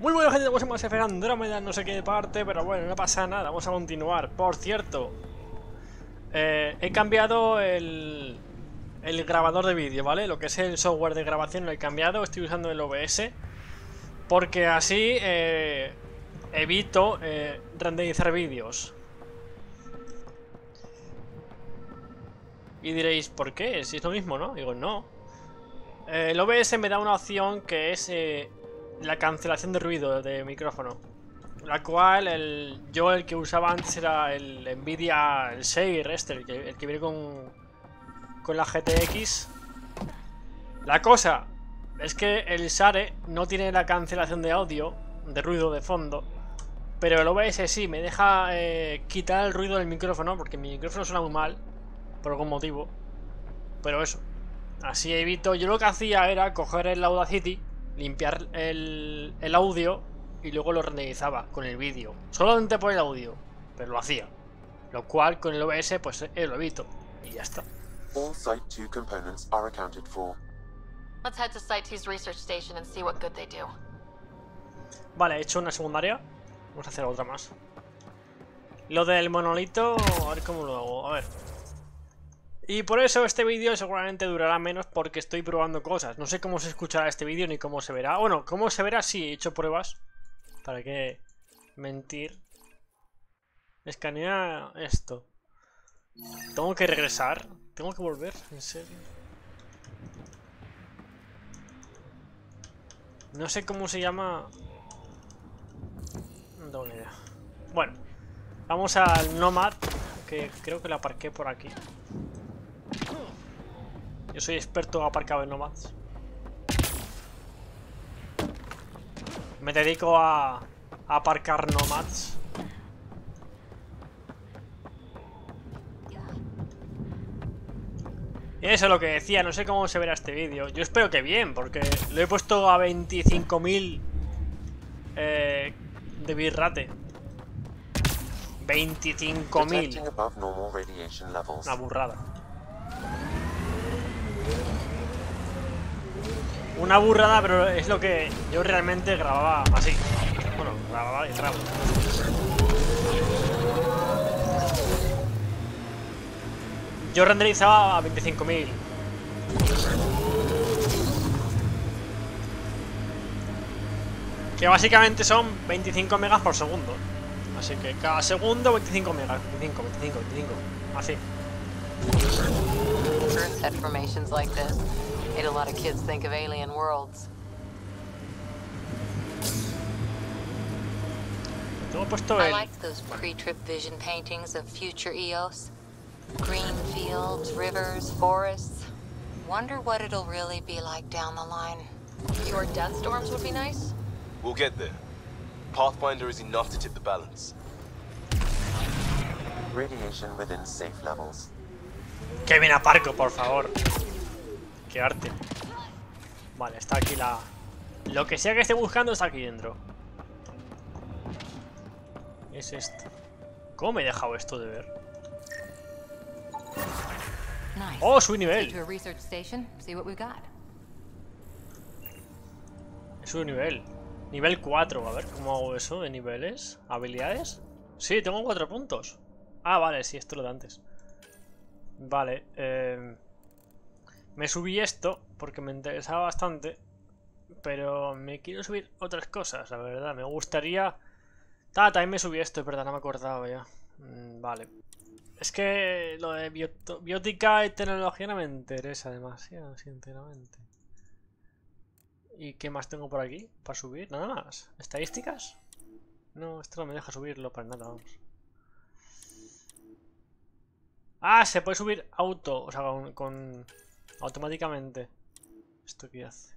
Muy buena gente, estamos en Mass Effect Andrómeda, no sé qué parte, pero bueno, no pasa nada, vamos a continuar. Por cierto, he cambiado el grabador de vídeo, ¿vale? Lo que es el software de grabación lo he cambiado, estoy usando el OBS, porque así evito renderizar vídeos. Y diréis, ¿por qué? Si es lo mismo, ¿no? Digo, no. El OBS me da una opción que es la cancelación de ruido de micrófono. La cual yo el que usaba antes era el Nvidia, el Share este, el que viene con la GTX. La cosa es que el Share no tiene la cancelación de audio, de ruido de fondo. Pero el OBS sí, me deja quitar el ruido del micrófono, porque mi micrófono suena muy mal, por algún motivo. Pero eso, así evito. Yo lo que hacía era coger el Audacity, limpiar el audio y luego lo renderizaba con el vídeo. Solamente por el audio, pero lo hacía. Lo cual con el OBS pues lo evito. Y ya está. All Site 2 components are accounted for. Let's head to Site 2's research station and see what good they do. Vale, he hecho una secundaria. Vamos a hacer otra más. Lo del monolito, a ver cómo lo hago. A ver. Y por eso este vídeo seguramente durará menos, porque estoy probando cosas. No sé cómo se escuchará este vídeo ni cómo se verá. Bueno, cómo se verá sí, he hecho pruebas. ¿Para qué mentir? Escanea esto. Tengo que regresar. Tengo que volver, en serio. No sé cómo se llama. No tengo ni idea. Bueno, vamos al Nomad, que creo que lo aparqué por aquí. Yo soy experto aparcado en Nomads. Me dedico a aparcar Nomads. Y eso es lo que decía, no sé cómo se verá este vídeo. Yo espero que bien, porque lo he puesto a 25.000 de bitrate. 25.000. Una burrada. Una burrada, pero es lo que yo realmente grababa así. Bueno, grababa y grabo. Yo renderizaba a 25.000. Que básicamente son 25 megas por segundo. Así que cada segundo 25 megas. 25. Así. Earth formations like this made a lot of kids think of alien worlds. Tengo puesto I el... like those pre-trip vision paintings of future Eos. Green fields, rivers, forests. Wonder what it'll really be like down the line. Your death storms would be nice? We'll get there. Pathfinder is enough to tip the balance. Radiation within safe levels. Que bien aparco, por favor. Qué arte. Vale, está aquí la... Lo que sea que esté buscando está aquí dentro. Es esto. ¿Cómo me he dejado esto de ver? ¡Oh, su nivel! Es su nivel. Nivel 4. A ver, ¿cómo hago eso de niveles? ¿Habilidades? Sí, tengo 4 puntos. Ah, vale, sí, esto es lo de antes. Vale, me subí esto porque me interesaba bastante. Pero me quiero subir otras cosas, la verdad. Me gustaría... Ah, también me subí esto, es verdad, no me acordaba ya. Vale. Es que lo de biótica y tecnología no me interesa demasiado, sinceramente. ¿Y qué más tengo por aquí? ¿Para subir? Nada más. ¿Estadísticas? No, esto no me deja subirlo para nada, vamos. Ah, se puede subir auto, o sea, con automáticamente. ¿Esto qué hace?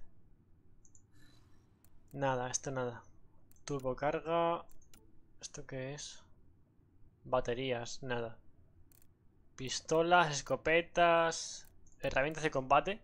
Nada, esto nada. Turbo carga. ¿Esto qué es? Baterías, nada. Pistolas, escopetas, herramientas de combate.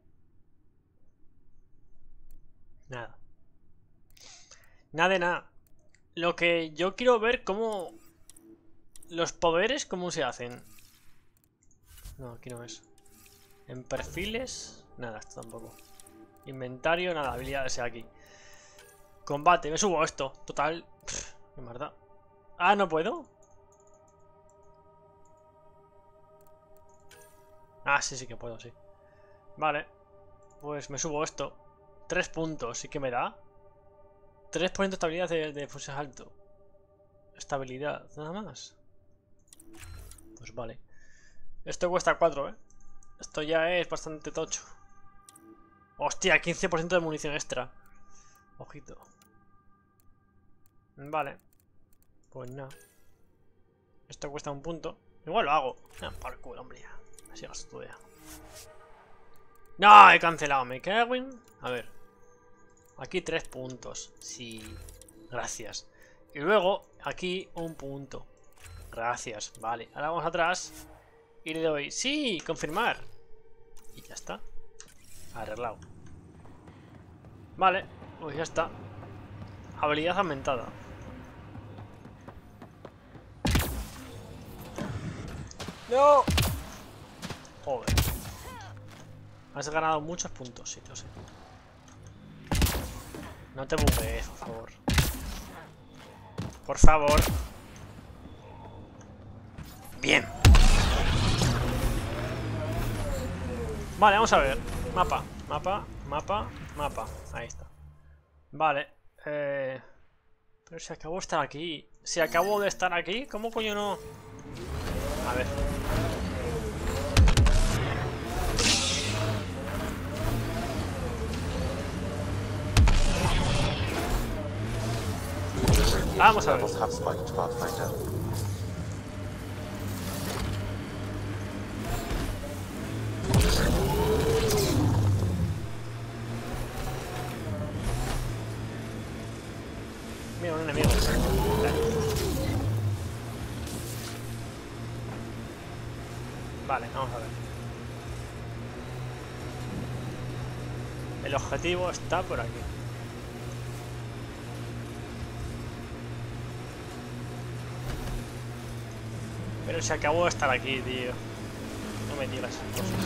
Nada. Nada de nada. Lo que yo quiero ver cómo... Los poderes, ¿cómo se hacen? No, aquí no es. En perfiles... Nada, esto tampoco. Inventario, nada, habilidades aquí. Combate, me subo esto. Total. Qué mierda. Ah, ¿no puedo? Ah, sí, sí que puedo, sí. Vale. Pues me subo esto. 3 puntos. ¿Y qué me da? 3% de estabilidad de fusil alto. Estabilidad, nada más. Pues vale. Esto cuesta 4, ¿eh? Esto ya es bastante tocho. Hostia, 15% de munición extra. Ojito. Vale. Pues nada. Esto cuesta 1 punto. Igual lo hago. Ah, por el culo, hombre. Así gasto tu idea. No, he cancelado. Me cago en... A ver. Aquí 3 puntos. Sí. Gracias. Y luego, aquí 1 punto. Gracias. Vale. Ahora vamos atrás. Y le doy... ¡Sí! Confirmar. Y ya está. Arreglado. Vale. Pues ya está. Habilidad aumentada. ¡No! Joder. Has ganado muchos puntos, sí, lo sé. No te buguees, por favor. Por favor. Bien. Vale, vamos a ver. Mapa, mapa, mapa, mapa. Ahí está. Vale. Pero si acabo de estar aquí. Si acabo de estar aquí, ¿cómo coño no? A ver. Vamos a ver. Levels have spiked, Pathfinder. Mira, un enemigo. Vale, vamos a ver. El objetivo está por aquí. Pero se acabó de estar aquí, tío. No me digas.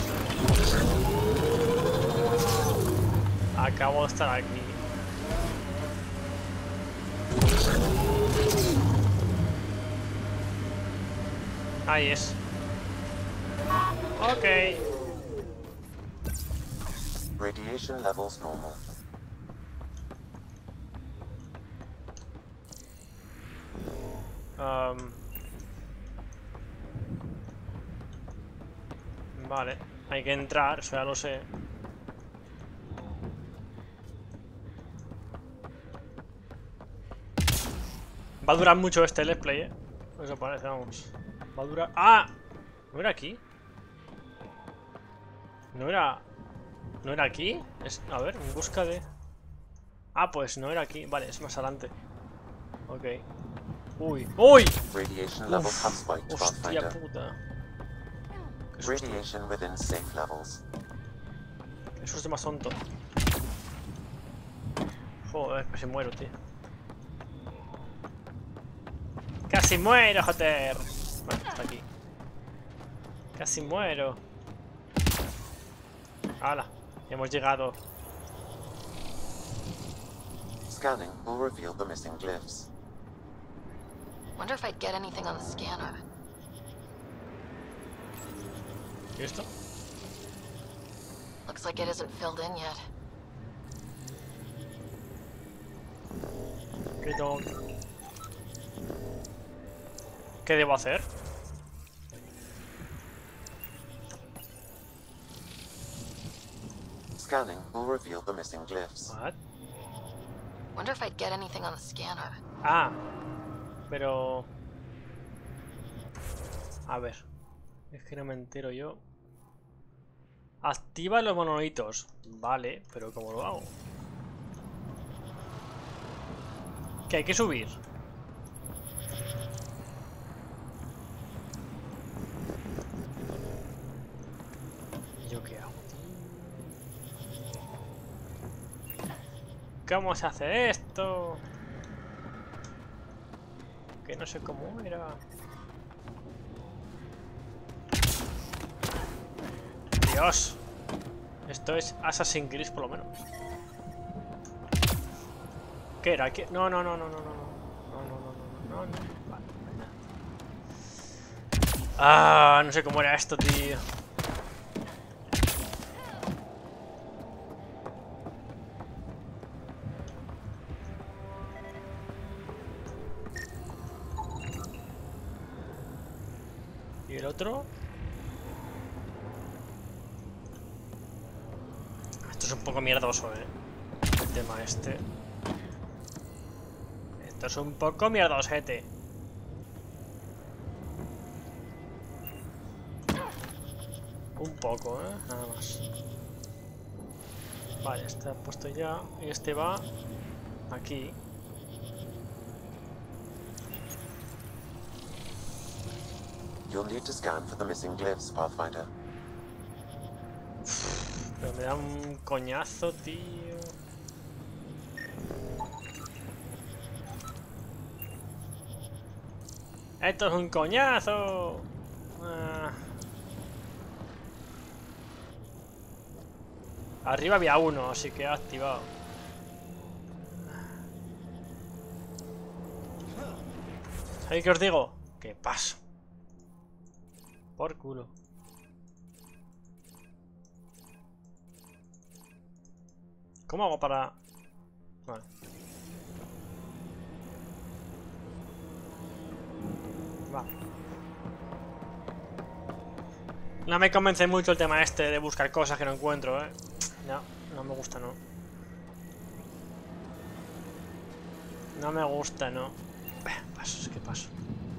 Acabo de estar aquí. Ahí es. Ok. Radiation levels normal. Vale, hay que entrar, eso ya lo sé. Va a durar mucho este let's play, Eso parece, vamos. Va a durar... ¡Ah! ¿No era aquí? ¿No era... ¿No era aquí? A ver, en busca de... Ah, pues no era aquí. Vale, es más adelante. Ok. Uy. ¡Uy! Radiation levels have spiked, Hostia Pathfinder. puta. Qué susto. Radiation within safe levels. Qué susto más tonto. Joder, casi muero, tío. ¡Casi muero, joder! Bueno, está aquí. ¡Casi muero! ¡Hala! Hemos llegado. Scanning will reveal the missing glyphs. Wonder if I'd get anything on the scanner. ¿Y esto? Looks like it isn't filled in yet. ¿Qué debo hacer? Scanning will reveal the missing glyphs. What? Wonder if I'd get anything on the scanner. Ah, pero... A ver. Es que no me entero yo. Activa los monolitos. Vale, pero ¿cómo lo hago? ¿Que hay que subir? ¿Y yo qué hago? ¿Cómo se hace esto? Que no sé cómo era. Dios. Esto es Assassin's Creed por lo menos. ¿Qué era? ¿Qué? No. No. Vale, venga. Ah, no sé cómo era esto, tío. ¿Y el otro? Esto es un poco mierdoso, el tema este. Esto es un poco mierdosete. Un poco, nada más. Vale, este ha puesto ya. Y este va aquí. You'll need to scan for the missing glyphs, Pathfinder. Pero me da un coñazo, tío. ¡Esto es un coñazo! Arriba había uno, así que he activado. ¿Sabéis qué os digo? Que paso. Por culo. ¿Cómo hago para...? Vale. Vale. No me convence mucho el tema este de buscar cosas que no encuentro, no me gusta, no. No me gusta, no. Paso, ¿qué paso?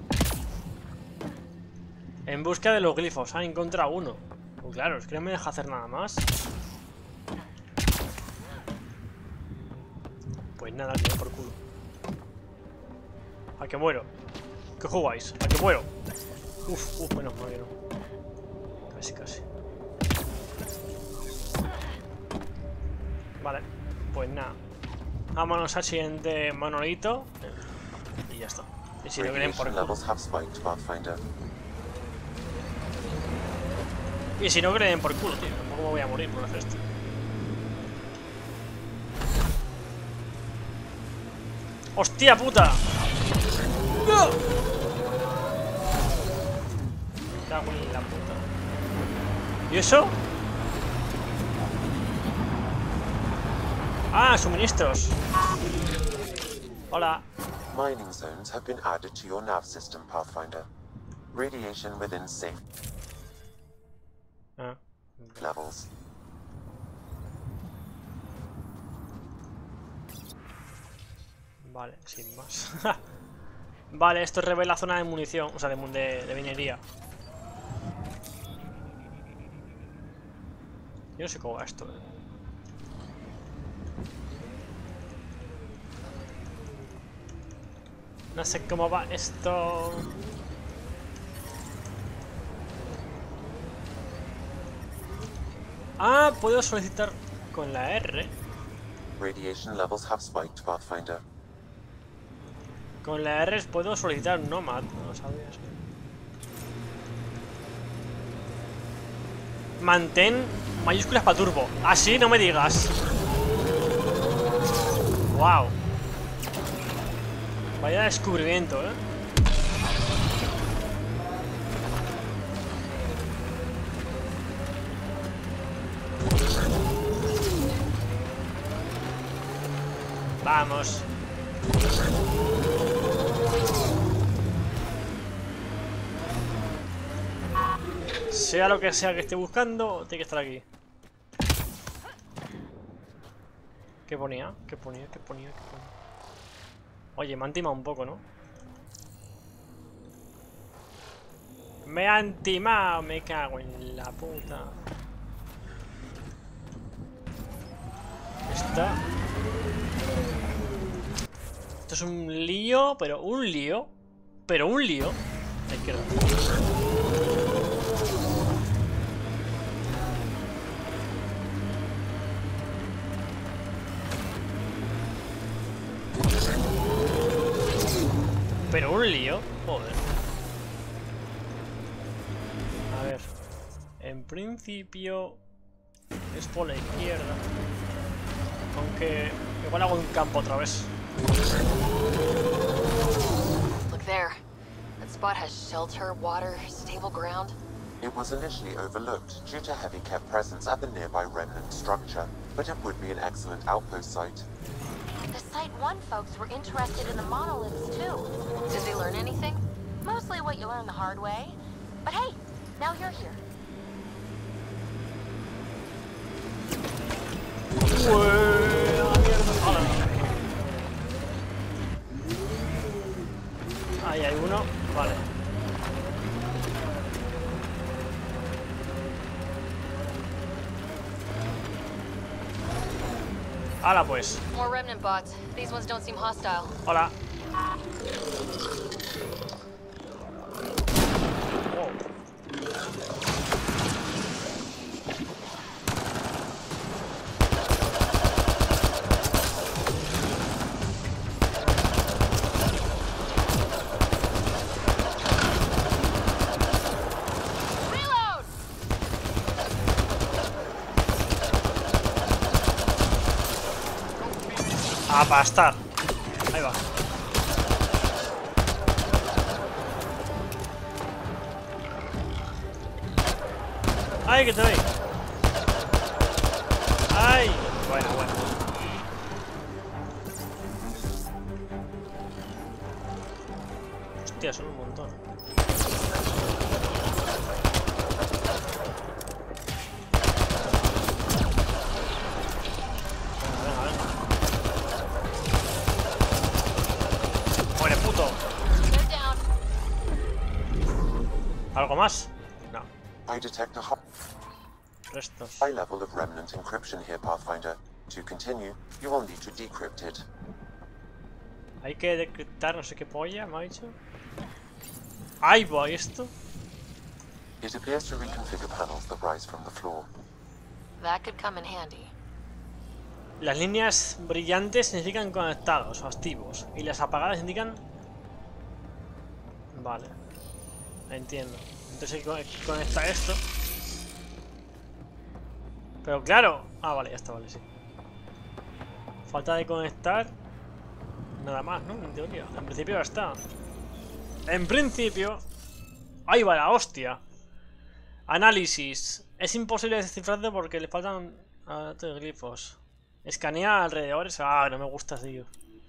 En busca de los glifos. Ah, encontrado uno. Pues claro, es que no me deja hacer nada más. Pues nada, tío, por culo. ¿A que muero? ¿Qué jugáis? ¿A que muero? Uf, menos mal que no. Casi. Vale, pues nada. Vámonos al siguiente monolito. Y ya está. Y si no creen por culo. Levels have spiked, Pathfinder. Y si no creen por culo, tío. Tampoco me voy a morir por hacer esto. ¡Hostia puta! ¡No! Me cago en la puta. ¿Y eso? Ah, suministros. Hola. Mining zones have been added to your nav system, Pathfinder. Radiation within safe levels. Vale, sin más. Vale, esto revela zona de munición, o sea, de minería. Yo no sé cómo va esto, No sé cómo va esto. Ah, puedo solicitar con la R. Radiation levels have spiked, Pathfinder. Con la R puedo solicitar Nomad, no lo sabías. Mantén mayúsculas para turbo. Así no me digas. Wow. Vaya descubrimiento, Vamos. Sea lo que sea que esté buscando, tiene que estar aquí. ¿Qué ponía? ¿Qué ponía? Oye, me han timado un poco, ¿no? Me han timado, me cago en la puta. Esto es un lío, pero un lío. A la izquierda. Pero un lío, joder. A ver. En principio es por la izquierda. Aunque igual hago un campo otra vez. Look there. That spot has shelter, water, stable ground. It was initially overlooked due to heavy kept presence at the nearby remnant structure, but it would be an excellent outpost site. The Site 1 folks were interested in the monoliths too. Did they learn anything? Mostly what you learn the hard way. But hey, now you're here. Ahí hay uno, vale. Hala pues. More remnant bots. These ones don't seem hostile. Hola. Wow. Reload! A pastar. Ahí va. ¡Ay, que te doy! ¡Ay! Bueno, bueno. Hostia, son un montón. Venga, venga. ¡Muere, puto! They're down. ¿Algo más? No. I detect a Restos. high level of remnant encryption here, Pathfinder. To continue, you will need to decrypt it. Hay que decriptar no sé qué polla, me ha dicho. ¡Ay, va esto! It appears to reconfigure panels that rise from the floor. That could come in handy. Las líneas brillantes indican conectados o activos. Y las apagadas indican... Vale. Entiendo. Entonces hay que conectar esto. Pero claro... Ah, vale, ya está, vale, sí. Falta de conectar... Nada más, ¿no? En teoría. En principio ya está. En principio... ¡Ahí va la hostia! Análisis. Es imposible descifrarlo porque le faltan datos de glifos. Escanea alrededores. Ah, no me gusta, tío.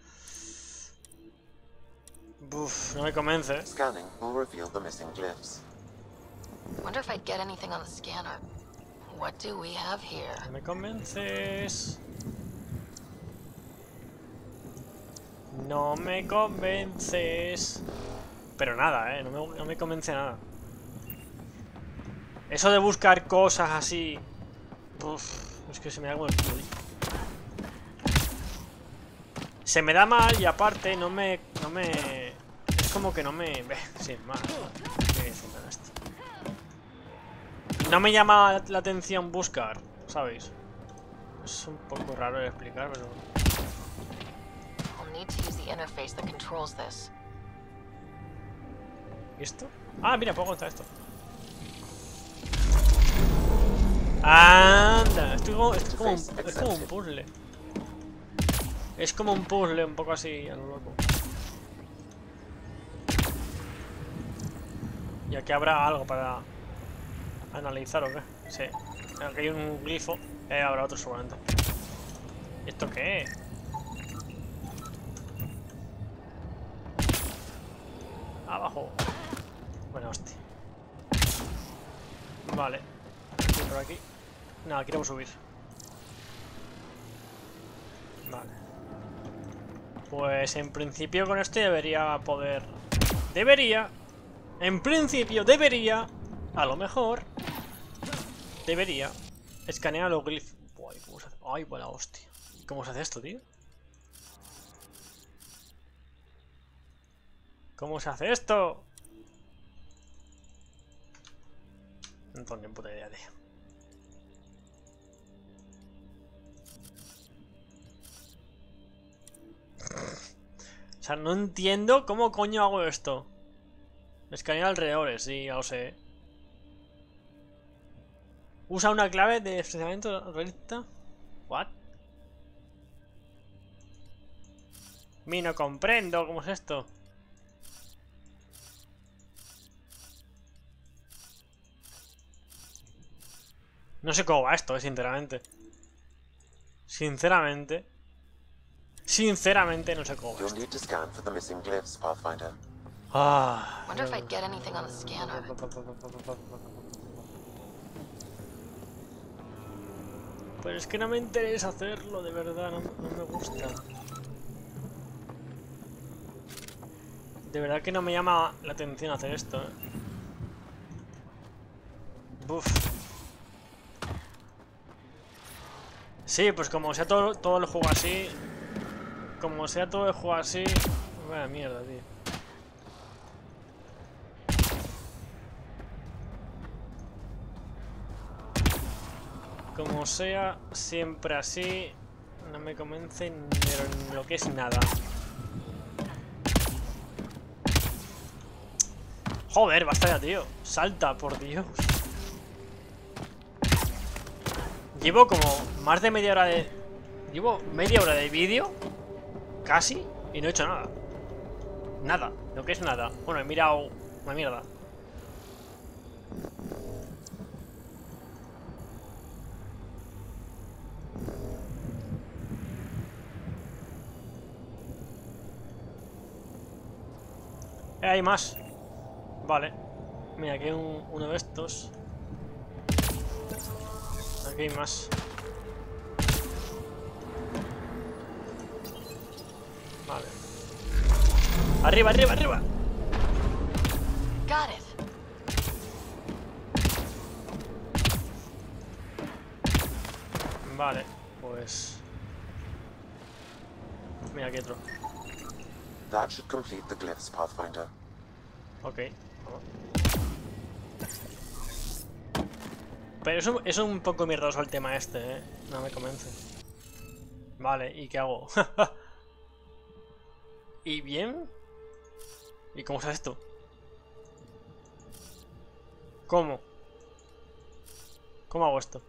Uf, no me convence. Scanning will reveal the missing glyphs. Wonder if I'd get anything on the scanner. What do we have here? No me convences. No me convences. Pero nada, no me convence nada. Eso de buscar cosas así. Uf, es que se me da como el culo. Se me da mal y aparte no me... Es como que no me... Sin más. ¿Qué dice esto? No me llama la atención buscar, ¿sabéis? Es un poco raro de explicar, pero... I'll need to use the interface that controls this. ¿Y esto? Ah, mira, puedo contar esto. ¡Anda! Esto es como un puzzle. Es como un puzzle, un poco así, a lo loco. Y aquí habrá algo para analizar, ¿o qué? Sí. Aquí hay un glifo. Habrá otro seguramente. ¿Y esto qué es? Abajo. Bueno, hostia. Vale. Aquí por aquí. Nada, quiero subir. Vale. Pues en principio con esto debería poder... Debería. En principio debería. A lo mejor. Debería. Escanear los glifos. Ay, ¿cómo se hace? Ay, buena hostia. ¿Cómo se hace esto, tío? ¿Cómo se hace esto? No tengo ni puta idea, tío. O sea, no entiendo cómo coño hago esto. Escanear alrededores, sí, ya lo sé. Usa una clave de funcionamiento realista. What? Mi no comprendo, ¿cómo es esto? No sé cómo va esto, sinceramente. Sinceramente no sé cómo va You'll esto. need to scan for the missing glyphs, Pathfinder. Ah. Wonder if I'd get anything on the scanner. Pero es que no me interesa hacerlo, de verdad, no me gusta. De verdad que no me llama la atención hacer esto, Buf. Sí, pues como sea todo el juego así. Como sea todo el juego así. Vaya mierda, tío. Como sea siempre así. No me convence en lo que es nada. Joder, basta ya, tío. Salta, por Dios. Llevo como más de media hora de... Llevo media hora de vídeo. Casi. Y no he hecho nada. Nada. Lo que es nada. Bueno, he mirado una mierda. Hay más. Vale. Mira, aquí hay uno de estos. Aquí hay más. Vale. Arriba, arriba, arriba. Got it. Vale, pues... Mira, aquí otro. That should complete the glyphs, Pathfinder. Ok. Vamos. Pero es un poco mierdoso el tema este, No me convence. Vale, ¿y qué hago? ¿Y bien? ¿Y cómo se hace esto? ¿Cómo? ¿Cómo hago esto?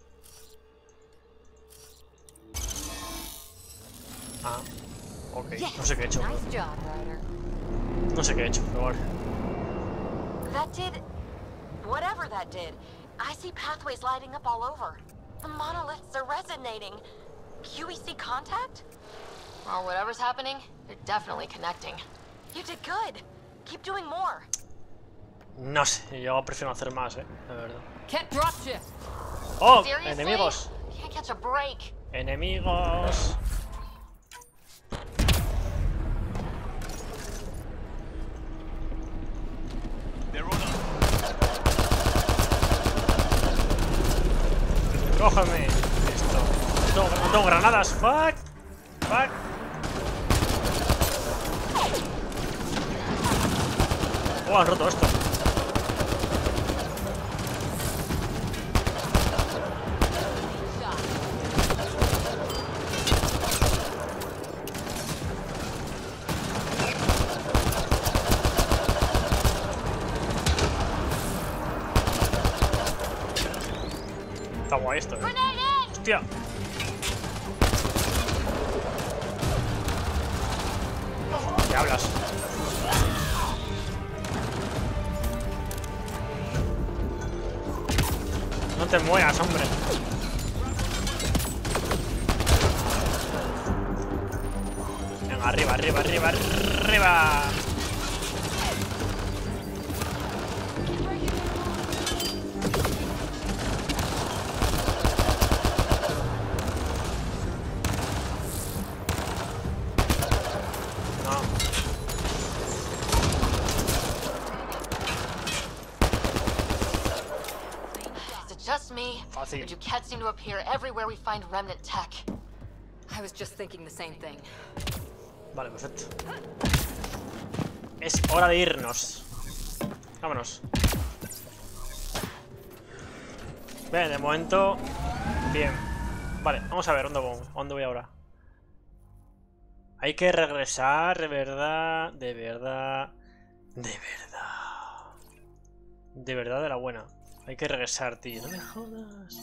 Ah, ok. No sé qué he hecho. Nice job, Ryder. No sé qué he hecho, pero vale. That did... whatever that did. I see pathways lighting up all over. The monoliths are resonating. QEC contact? Well, whatever's happening, they're definitely connecting. You did good. Keep doing more. No sé, yo prefiero hacer más, la verdad. Can't drop ship. ¡Oh! Seriously? ¡Enemigos! Can't catch a break. ¡Enemigos! ¡Cógeme! Esto. No tengo granadas. ¡Fuck! ¡Fuck! ¡Oh, han roto esto! Está guay esto, ¡Hostia! ¿Qué hablas? No te mueras, hombre. Venga, arriba, arriba, arriba, arriba. Just me, Fácil. but you cats seem to appear everywhere we find remnant tech. I was just thinking the same thing. Vale, perfecto. Es hora de irnos. Vámonos. Bien, de momento... Bien. Vale, vamos a ver, ¿dónde voy ahora? Hay que regresar, de verdad, de verdad, de verdad. De verdad de la buena. Hay que regresar, tío. No me jodas.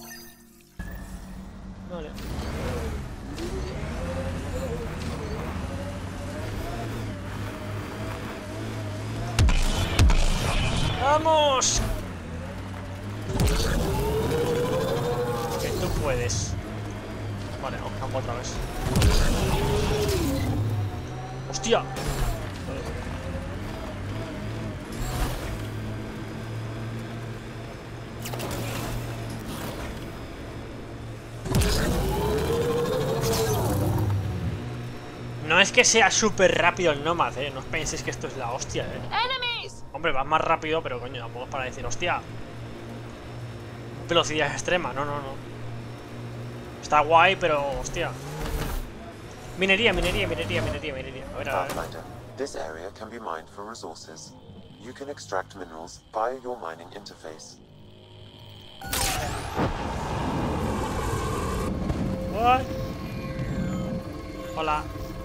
Vale. ¡Vamos! Que tú puedes. Vale, vamos otra vez. ¡Hostia! No es que sea súper rápido el Nomad, no os penséis que esto es la hostia, Enemies! Hombre, va más rápido, pero coño, tampoco es para decir, hostia. Velocidad extrema, no. Está guay, pero hostia. Minería. A ver, a ver. Pathfinder, this area can be mined for resources. You can extract minerals via your mining interface. What? Hola.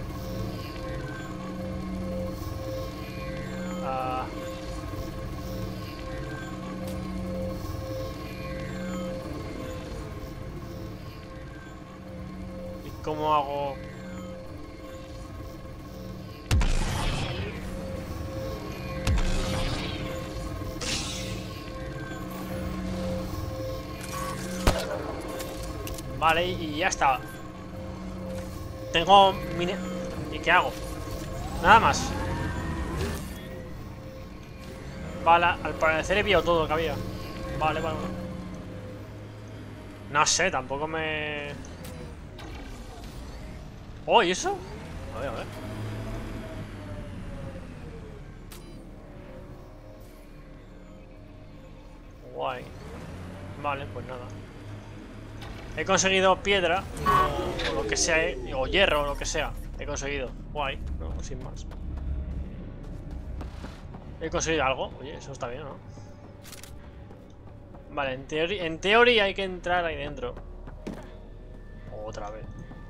¿Y cómo hago? Vale, y ya está. Tengo mine... ¿Y qué hago? Nada más. Vale, al parecer he pillado todo lo que había. Vale. No sé, tampoco me... Oh, ¿y eso? A ver. Guay. Vale, pues nada. He conseguido piedra, o lo que sea, o hierro, o lo que sea. He conseguido. Guay, no, sin más. He conseguido algo. Oye, eso está bien, ¿no? Vale, en teoría hay que entrar ahí dentro. Otra vez.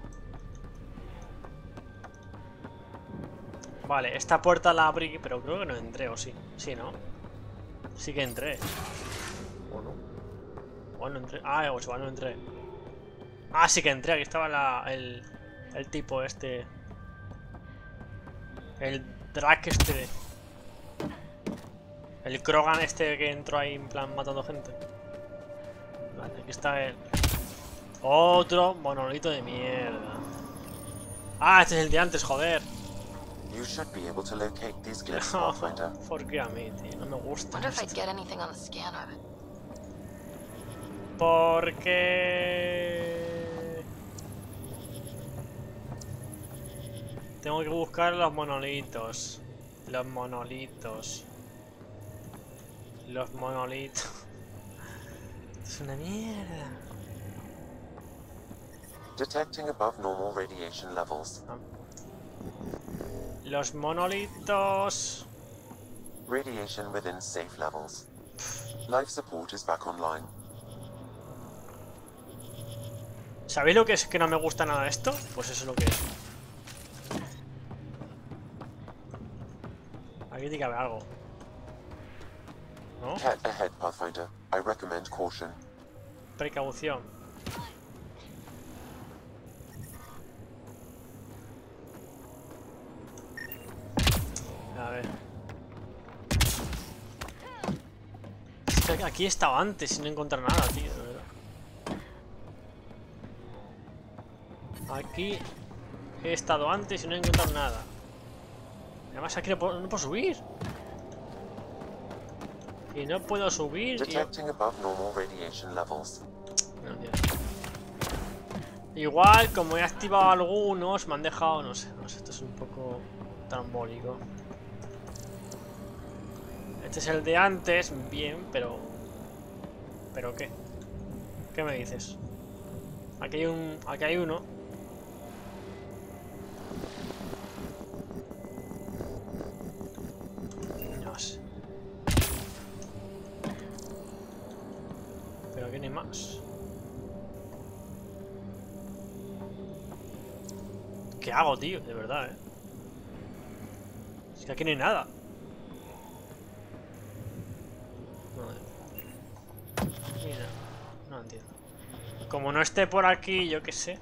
Vale, esta puerta la abrí, pero creo que no entré, ¿o sí? Sí, ¿no? Sí que entré. ¿O no? Bueno, entré. Ah, o sea, no entré. Ah, sí que entré. Aquí estaba el tipo este. El Drake este. El Krogan este que entró ahí en plan matando gente. Vale, aquí está el... Otro monolito de mierda. Ah, este es el de antes, joder. You should be able to locate these glyphs, No, Pathfinder. ¿por qué a mí, tío? No me gusta Wonder if I'd esto. get anything on the scanner. Porque... Tengo que buscar los monolitos. Los monolitos. Es una mierda. Detecting above normal radiation levels. Los monolitos. Radiation within safe levels. Life support is back online. ¿Sabéis lo que es que no me gusta nada de esto? Pues eso es lo que es. Aquí tiene que haber algo. ¿No? Cat ahead, Pathfinder. I recommend caution. Precaución. A ver. Es que aquí he estado antes y no he encontrado nada, tío, de verdad. Aquí he estado antes y no he encontrado nada. Además aquí no puedo subir. Y no puedo subir. Detecting above normal radiation levels. No entiendo. Igual, como he activado algunos, me han dejado, no sé, esto es un poco trambólico. Este es el de antes, bien, pero... ¿Pero qué? ¿Qué me dices? Aquí hay uno. No sé. Pero aquí no hay más. ¿Qué hago, tío? De verdad, Es que aquí no hay nada. Mira, no entiendo. Como no esté por aquí, yo qué sé.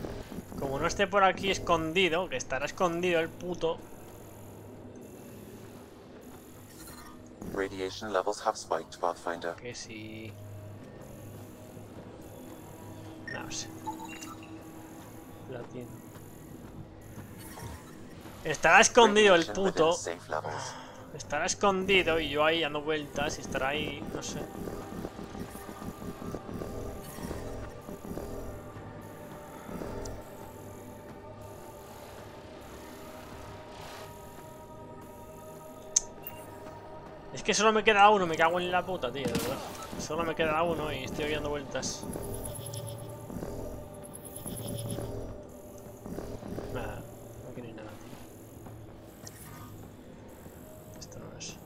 Como no esté por aquí escondido, que estará escondido el puto. Radiation levels have spiked, Pathfinder. Que sí. No sé. Latino. Estará escondido el Radiation within puto. safe levels. Estará escondido y yo ahí dando vueltas y estará ahí, no sé. Es que solo me queda uno, me cago en la puta, tío, de verdad. Solo me queda uno y estoy dando vueltas. Nada, aquí no hay nada, tío. Esto no es.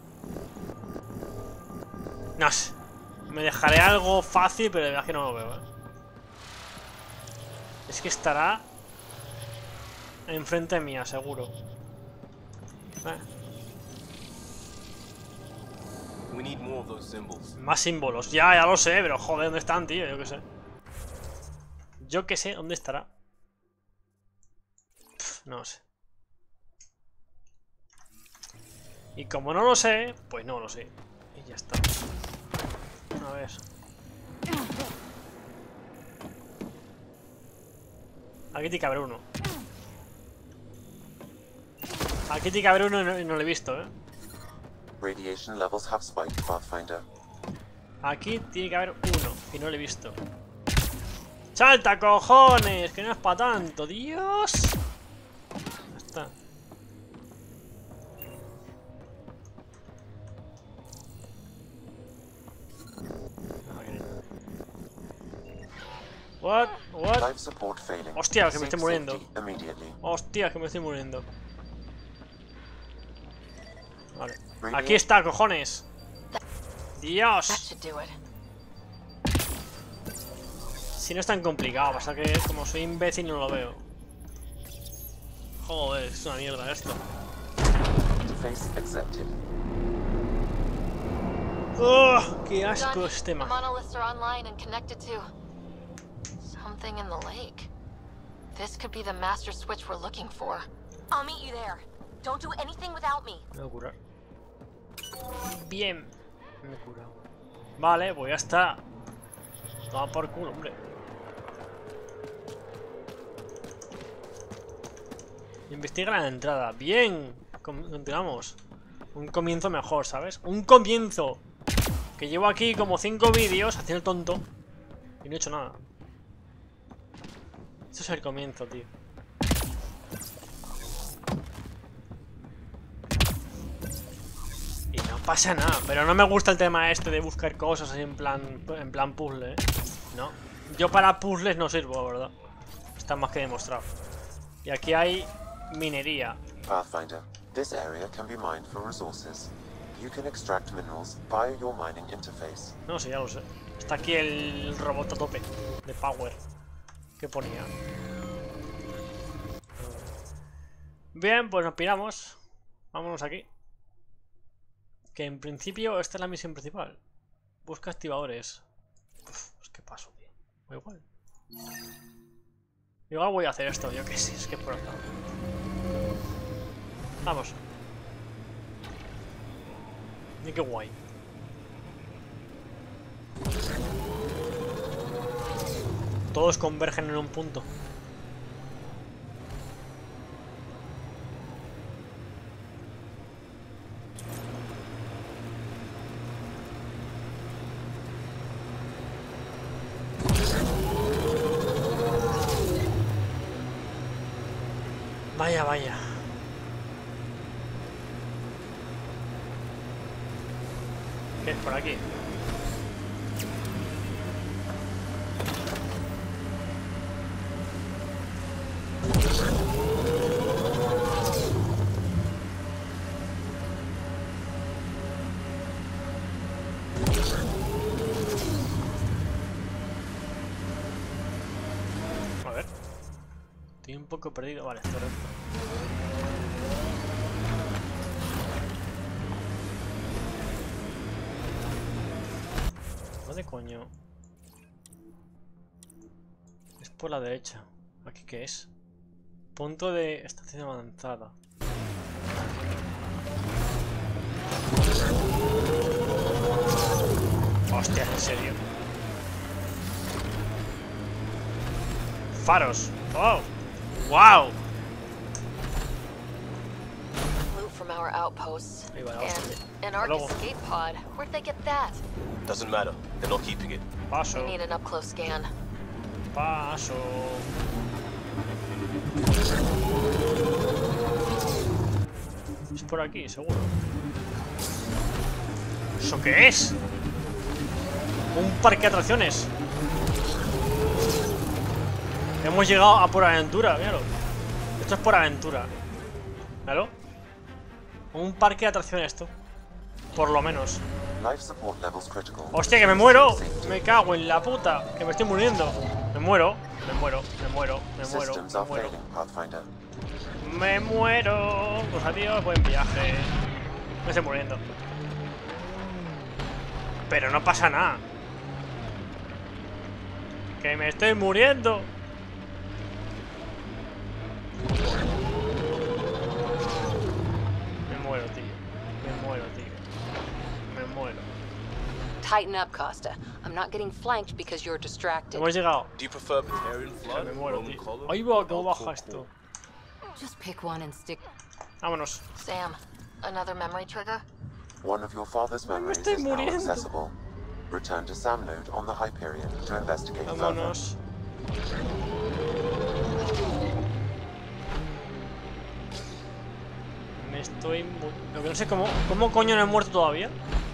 No sé. Me dejaré algo fácil, pero de verdad que no lo veo, Es que estará enfrente mía, seguro. We need more of those symbols. Más símbolos. Ya lo sé, pero joder, ¿dónde están, tío? Yo qué sé. Yo qué sé, ¿dónde estará? No lo sé. Y como no lo sé, pues no lo sé. Y ya está. A ver. Aquí tiene que haber uno. Aquí tiene que haber uno y no lo he visto, Radiation levels have spiked, Pathfinder. Aquí tiene que haber uno y no lo he visto. ¡Salta, cojones! Que no es para tanto, Dios. Ya está. What? Life support failing. Hostia, que me Seek estoy muriendo. safety immediately. Hostia, que me estoy muriendo. Vale. Radiation- Aquí está, cojones. That Dios. should do it. Si no es tan complicado, pasa que como soy imbécil no lo veo. Joder, es una mierda esto. Interface accepted. ¡Oh! ¡Qué asco Done. este The tema! monoliths are online and connected to something in the lake. This could be the master switch we're looking for. I'll meet you there. Don't do anything without me. Me voy a curar. Bien. Me he curado. Vale, pues ya está. Toma por culo, hombre. Investiga la entrada. Bien. Continuamos. Un comienzo mejor, ¿sabes? ¡Un comienzo! Que llevo aquí como 5 vídeos haciendo el tonto. Y no he hecho nada. Esto es el comienzo, tío. Y no pasa nada. Pero no me gusta el tema este de buscar cosas así en plan puzzle, ¿eh? No. Yo para puzzles no sirvo, la verdad. Está más que demostrado. Y aquí hay minería. Pathfinder, this area can be mined for resources. You can extract minerals via your mining interface. No sé, ya lo sé. Está aquí el robot a tope de power. ¿Qué ponía? Bien, pues nos piramos. Vámonos aquí. Que en principio esta es la misión principal. Busca activadores. Uf, pues qué paso, tío. O igual. Igual voy a hacer esto, yo que sé, es que por acá. Vamos. Y qué guay. Todos convergen en un punto. Vaya, vaya. ¿Qué es por aquí? A ver. Estoy un poco perdido. Vale, esto recto. ¿Dónde coño? Es por la derecha. ¿Aquí qué es? Punto de estación avanzada. Hostia, en serio. Faros. Oh. Wow. Loot from our outposts. Ahí va, And an Ark luego. escape pod. Where'd they get that? Doesn't matter. They're not keeping it. Paso. I need an up-close scan. Paso. Es por aquí, seguro. ¿Eso qué es? Un parque de atracciones. Hemos llegado a por aventura, míralo. Esto es por aventura. ¿Míralo? Un parque de atracciones esto. Por lo menos. Life support levels critical. ¡Hostia, que me muero! Me cago en la puta. Que me estoy muriendo. Me muero. Me muero. Me muero. Me muero. Systems Me are muero. failing, Pathfinder. Me muero. Pues adiós, buen viaje. Me estoy muriendo. Pero no pasa nada. Que me estoy muriendo. Me muero, tío. Me muero, tío. Me muero. Tighten up, Costa. I'm not getting flanked because you're distracted. Hemos llegado. Do you prefer Batarian flood, Me muero, Roman tío. column, Ahí va, or cómo Alcor baja esto. core? Just pick one and stick. Vámonos. Sam, another memory trigger? One of your father's memories estoy is now muriendo. accessible. Return to Samnode on the Hyperion to investigate further. Vámonos. Me estoy Lo que no sé, ¿cómo coño no he muerto todavía?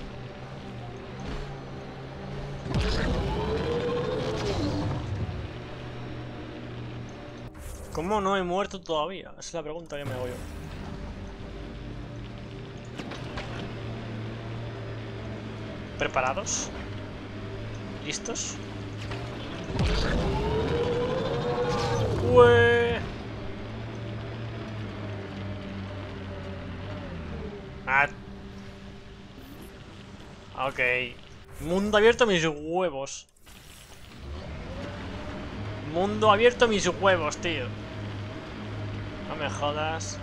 ¿Cómo no he muerto todavía? Esa es la pregunta que me hago yo. ¿Preparados? ¿Listos? ¡Ué! Ah. Ok. Mundo abierto a mis huevos. Mundo abierto a mis huevos, tío. No me jodas.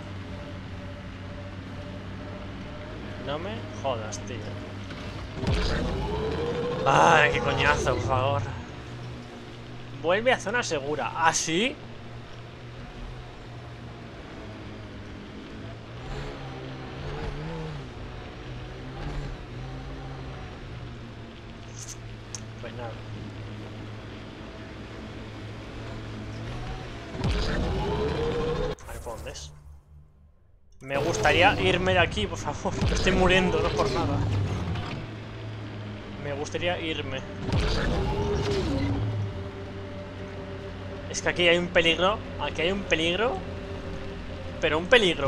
No me jodas, tío. Ay, qué coñazo, por favor. Vuelve a zona segura. ¿Ah, sí? Pues nada. A ver por dónde es. Me gustaría irme de aquí, por favor. Estoy muriendo, no por nada. Me gustaría irme. Es que aquí hay un peligro. Aquí hay un peligro. Pero un peligro.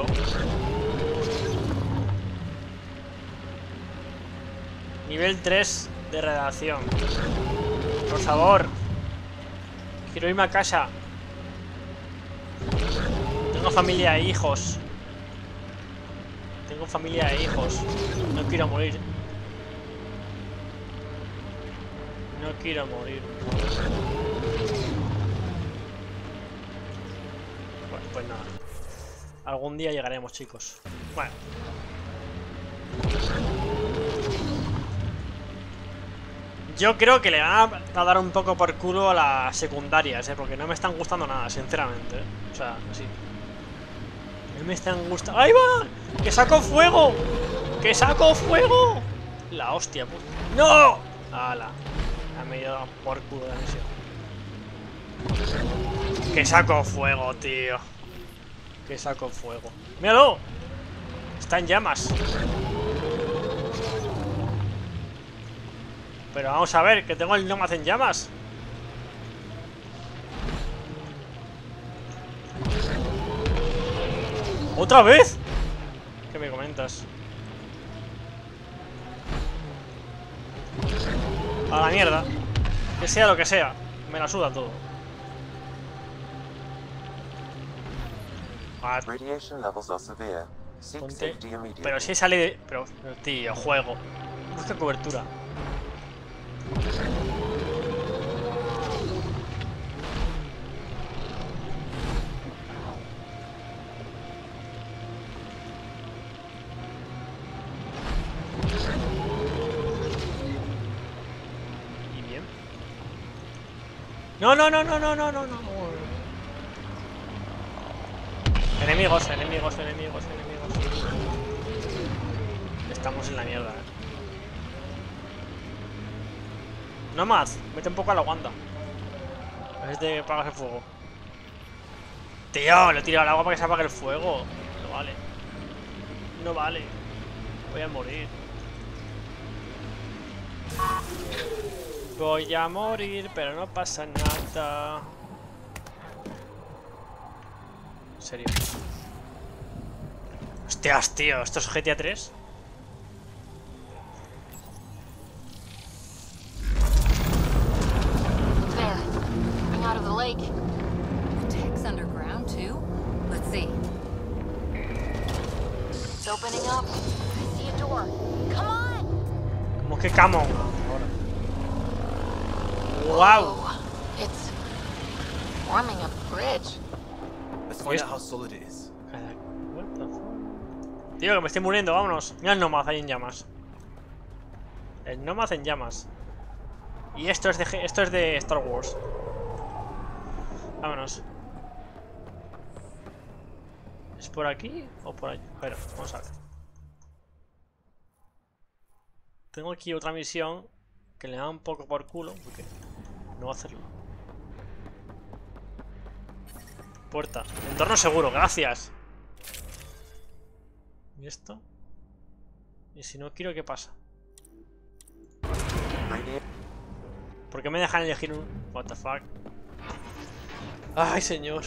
Nivel 3 de redacción. Por favor. Quiero irme a casa. Tengo familia e hijos. Tengo familia e hijos. No quiero morir. No quiero morir. Bueno, pues nada. Algún día llegaremos, chicos. Bueno. Yo creo que le van a dar un poco por culo a las secundarias, porque no me están gustando nada, sinceramente. O sea, sí. No me están gustando. ¡Ahí va! ¡Que saco fuego! ¡Que saco fuego! La hostia, puta. ¡No! ¡Hala! Me he ido por culo de la misión. ¡Que saco fuego, tío! ¡Que saco fuego! ¡Míralo! Está en llamas. Pero vamos a ver, que tengo el Nomad en llamas. ¿Otra vez? ¿Qué me comentas? A la mierda. Que sea lo que sea. Me la suda todo. Ah, Radiation levels are severe. Seek ponte. safety immediately. Pero si sale de... Pero, tío, juego. Busca cobertura. No, no, no, no, no, no, no, no. Enemigos, enemigos, enemigos, enemigos. Estamos en la mierda, No más, vete un poco a la guanta. A ver si te apagas el fuego. Tío, lo he tirado al agua para que se apague el fuego. No vale. No vale. Voy a morir. Voy a morir, pero no pasa nada. En serio. Hostias, tío, ¿esto es GTA 3? There. Coming out of the lake. The tech's underground, too? Let's see. It's opening up. I see a door. Come on! ¿Cómo que come on? Ahora. ¡Wow! It's forming a bridge. Let's find out how solid it is. What the fuck? Tío, que me estoy muriendo, vámonos. Mira el Nomad ahí en llamas. El Nomad en llamas. Y esto es de Star Wars. Vámonos. ¿Es por aquí o por allí? Pero, vamos a ver. Tengo aquí otra misión que le da un poco por culo, porque no va a hacerlo. Puerta. Entorno seguro, gracias. ¿Y esto? ¿Y si no quiero, qué pasa? ¿Por qué me dejan elegir un... What the fuck? Ay, señor.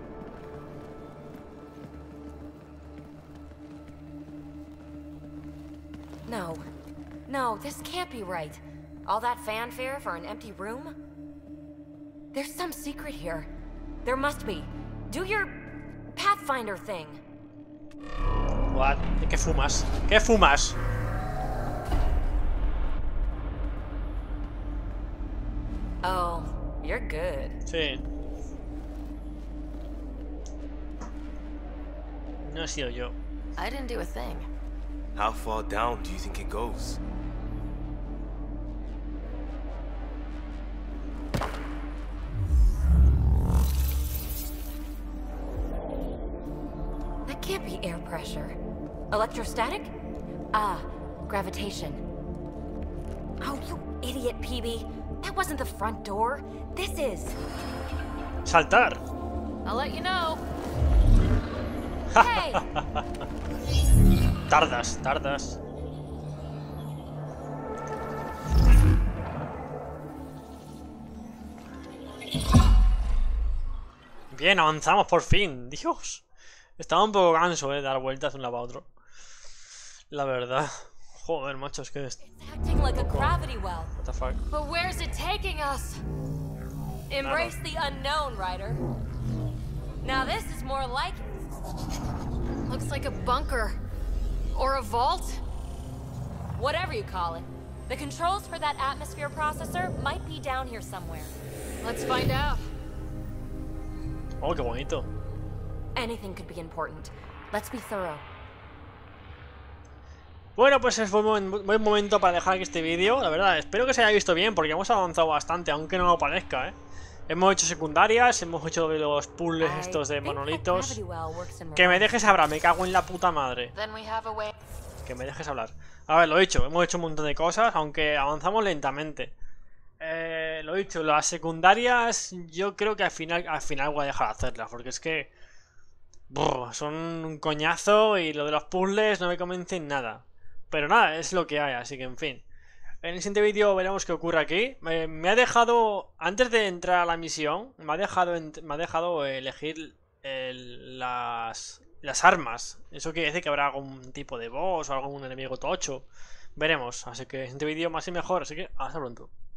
No. No, this can't be right. All that fanfare for an empty room? There's some secret here. There must be. Do your Pathfinder thing. What? ¿Qué fumas? ¿Qué fumas? Oh, you're good. Sí. No he sido yo. I didn't do a thing. How far down do you think it goes? That can't be air pressure. Electrostatic? Ah, gravitation. Oh, you idiot, PB. That wasn't the front door. This is. Saltar. I'll let you know. Hey! Tardas. Bien, avanzamos por fin. Dios. Estaba un poco canso, de dar vueltas de un lado a otro. La verdad. Joder, macho, es que... It's acting like a gravity well. What the fuck? But where's it taking us? Embrace the unknown, Ryder. Now this is more like it. Looks like a bunker. Or a vault. Whatever you call it. The controls for that atmosphere processor might be down here somewhere. Let's find out. Oh, qué bonito. Anything could be important. Let's be thorough. Bueno, pues es buen momento para dejar aquí este vídeo. La verdad, espero que se haya visto bien, porque hemos avanzado bastante, aunque no lo parezca, ¿eh? Hemos hecho secundarias, hemos hecho de los puzzles estos de monolitos. Que me dejes hablar, me cago en la puta madre. Que me dejes hablar. A ver, lo he dicho, hemos hecho un montón de cosas, aunque avanzamos lentamente. Lo he dicho, las secundarias yo creo que al final voy a dejar de hacerlas, porque es que... son un coñazo y lo de los puzzles no me convence en nada. Pero nada, es lo que hay, así que en fin. En el siguiente vídeo veremos qué ocurre aquí. Me ha dejado, antes de entrar a la misión, me ha dejado elegir las armas. Eso quiere decir que habrá algún tipo de boss o algún enemigo tocho. Veremos, así que en este vídeo más y mejor, así que hasta pronto.